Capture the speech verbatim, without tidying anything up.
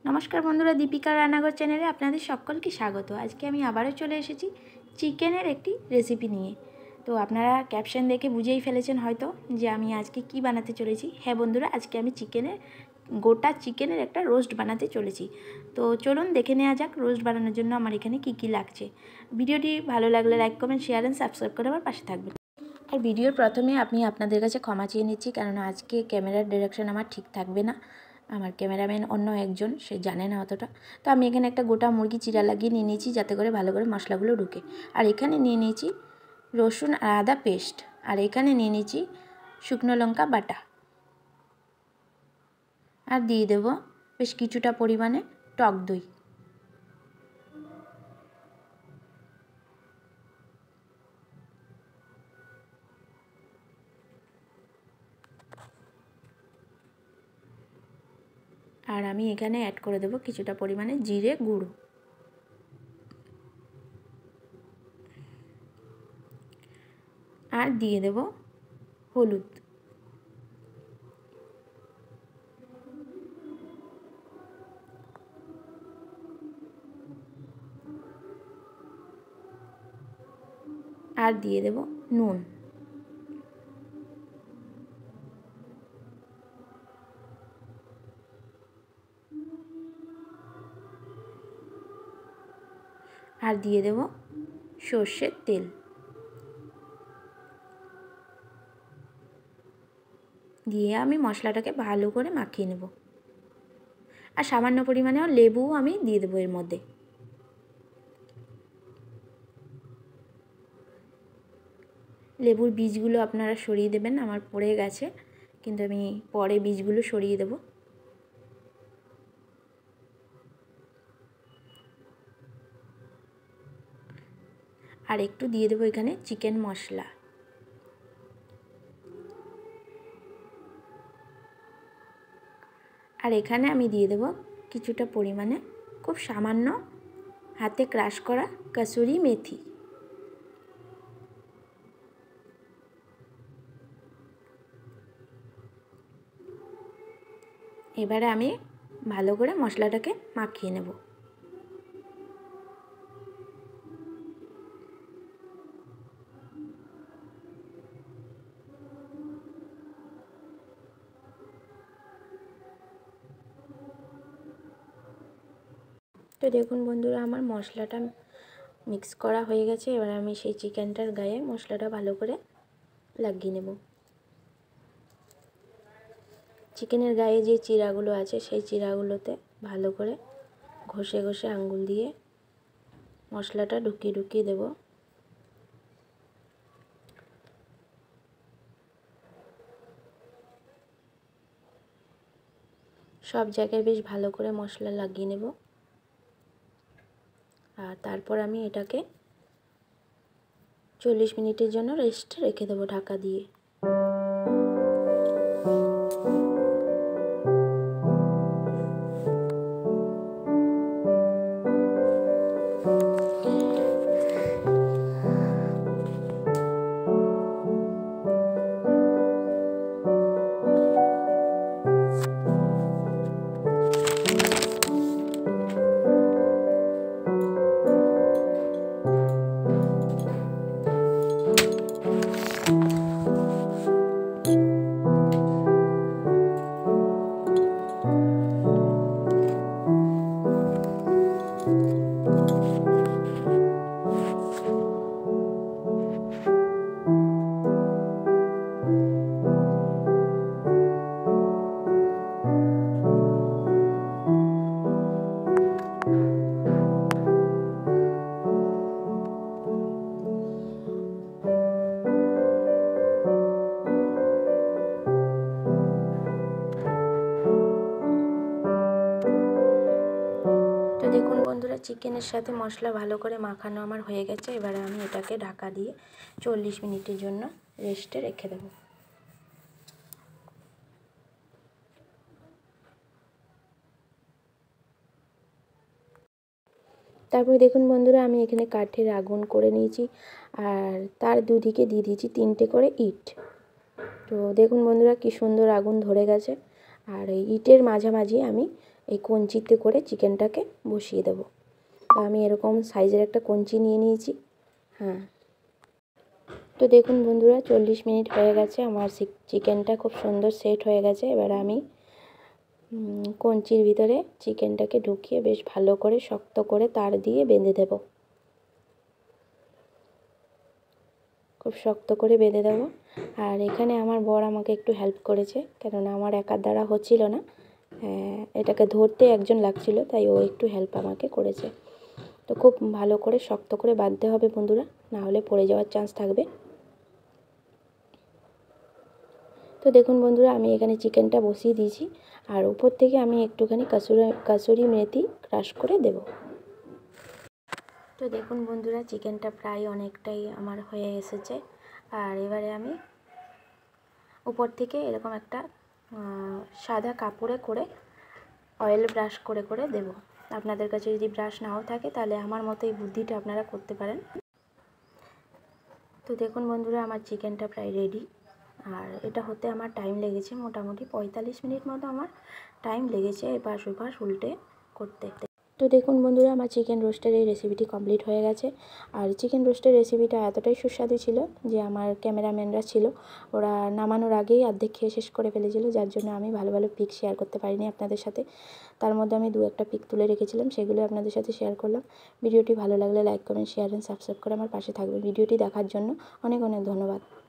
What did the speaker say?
नमस्कार बंधुरा दीपिकार रान्नाघर चैनेले आपनादेर सकलके स्वागत। आज के आमी आबारो चले एसेछि चिकेनेर एकटी रेसिपि निये। तो आपनारा कैप्शन देखे बुझेई फेलेछेन हयतो जे आमी आजके कि बानाते चलेछि। हाँ बंधुरा आजके आमी चिकेनेर गोटा चिकेनेर एकटा रोस्ट बानाते चलेछि। तो चलुन देखे नेওয়া যাক रोस्ट बानानोर जोन्नो आमार एखाने कि कि लागছে। भिडियोटी भालो लागले like comment share and subscribe करे आमार पाशे थाकबेन। और भिडियोर प्रथमे आमी आपनादेर काछे क्षमा चेये निচ্ছি कारण आजके क्यामेरार डायरेक्शन आमार ठीक थाकबे ना। আমার ক্যামেরাম্যান অন্য একজন, সে জানে না অতটা। তো আমি এখানে একটা গোটা মুরগি চিরা লাগিয়ে নিয়ে নিয়েছি যাতে করে ভালো করে মশলাগুলো ঢুকে। আর এখানে নিয়ে নিয়েছি রসুন আর আদা পেস্ট, আর এখানে নিয়ে নিয়েছি শুকনো লঙ্কা বাটা, আর দিয়ে দেব বেশ কিছুটা পরিমাণে টক দই। আর আমি এখানে অ্যাড করে দেব কিছুটা পরিমাণে জিরে গুঁড়ো, আর দিয়ে দেব হলুদ, আর দিয়ে দেব নুন। আর দিয়ে দেব সর্ষের তেল। দিয়ে আমি মশলাটাকে ভালো করে মাখিয়ে নেব। আর সামান্য পরিমাণে লেবুও আমি দিয়ে দেবো এর মধ্যে। লেবুর বীজগুলো আপনারা সরিয়ে দেবেন, আমার পড়ে গেছে, কিন্তু আমি পরে বীজগুলো সরিয়ে দেব। আর একটু দিয়ে দেবো এখানে চিকেন মশলা। আর এখানে আমি দিয়ে দেব কিছুটা পরিমাণে খুব সামান্য হাতে ক্রাশ করা কাসুরি মেথি। এবারে আমি ভালো করে মশলাটাকে মাখিয়ে নেব। তো দেখুন বন্ধুরা, আমার মশলাটা মিক্স করা হয়ে গেছে। এবার আমি সেই চিকেনটার গায়ে মশলাটা ভালো করে লাগিয়ে নেব। চিকেনের গায়ে যে চিরাগুলো আছে সেই চিরাগুলোতে ভালো করে ঘষে ঘষে আঙ্গুল দিয়ে মশলাটা ঢুকিয়ে ঢুকিয়ে দেব। সব জায়গায় বেশ ভালো করে মশলা লাগিয়ে নেব। আর তারপর আমি এটাকে চল্লিশ মিনিটের জন্য রেস্টে রেখে দেবো ঢাকা দিয়ে। দেখুন বন্ধুরা, চিকেনের সাথে মশলা ভালো করে মাখানো আমার হয়ে গেছে। এবারে আমি এটাকে ঢাকা দিয়ে চল্লিশ মিনিটের জন্য রেস্টে রেখে দেব। তারপরে দেখুন বন্ধুরা, আমি এখানে কাঠের আগুন করে নিয়েছি আর তার দুদিকে দিয়ে দিয়েছি তিনটে করে ইট। তো দেখুন বন্ধুরা কি সুন্দর আগুন ধরে গেছে। আর এই ইটের মাঝামাঝি আমি এই কঞ্চিতে করে চিকেনটাকে বসিয়ে দেব। তো আমি এরকম সাইজের একটা কঞ্চি নিয়ে নিয়েছি। হ্যাঁ, তো দেখুন বন্ধুরা, চল্লিশ মিনিট হয়ে গেছে, আমার চিকেনটা খুব সুন্দর সেট হয়ে গেছে। এবার আমি কঞ্চির ভিতরে চিকেনটাকে ঢুকিয়ে বেশ ভালো করে শক্ত করে তার দিয়ে বেঁধে দেব। খুব শক্ত করে বেঁধে দেব। আর এখানে আমার বর আমাকে একটু হেল্প করেছে, কেননা আমার একার দ্বারা হচ্ছিল না, এটাকে ধরতে একজন লাগছিল, তাই ও একটু হেল্প আমাকে করেছে। তো খুব ভালো করে শক্ত করে বাঁধতে হবে বন্ধুরা, না হলে পড়ে যাওয়ার চান্স থাকবে। তো দেখুন বন্ধুরা, আমি এখানে চিকেনটা বসিয়ে দিয়েছি, আর উপর থেকে আমি একটুখানি কাসুরি কাসুরি মেথি ক্রাশ করে দেব। তো দেখুন বন্ধুরা, চিকেনটা প্রায় অনেকটাই আমার হয়ে এসেছে। আর এবারে আমি উপর থেকে এরকম একটা সাদা কাপড়ে করে অয়েল ব্রাশ করে করে দেব। আপনাদের কাছে যদি ব্রাশ নাও থাকে তাহলে আমার মতো এই বুদ্ধিটা আপনারা করতে পারেন। তো দেখুন বন্ধুরা, আমার চিকেনটা প্রায় রেডি। আর এটা হতে আমার টাইম লেগেছে মোটামুটি পঁয়তাল্লিশ মিনিট মতো আমার টাইম লেগেছে এপাশ ওপাশ উল্টে করতে। তো দেখুন বন্ধুরা, আমার চিকেন রোস্টের এই রেসিপিটি কমপ্লিট হয়ে গেছে। আর চিকেন রোস্টের রেসিপিটা এতটাই সুস্বাদু ছিল যে আমার ক্যামেরাম্যানরা ছিল, ওরা নামানোর আগেই অর্ধেক খেয়ে শেষ করে ফেলেছিল, যার জন্য আমি ভালো ভালো পিক শেয়ার করতে পারিনি আপনাদের সাথে। তার মধ্যে আমি দু একটা পিক তুলে রেখেছিলাম, সেগুলো আপনাদের সাথে শেয়ার করলাম। ভিডিওটি ভালো লাগলে like comment share and subscribe করে আমার পাশে থাকবেন। ভিডিওটি দেখার জন্য অনেক অনেক ধন্যবাদ।